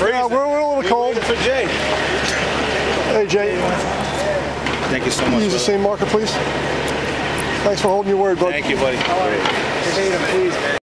freezing. We're a little cold. For Jay. Hey, Jay. Thank you so much. Use the same marker, please. Thanks for holding your word, bud. Thank you, buddy. Tatum, please.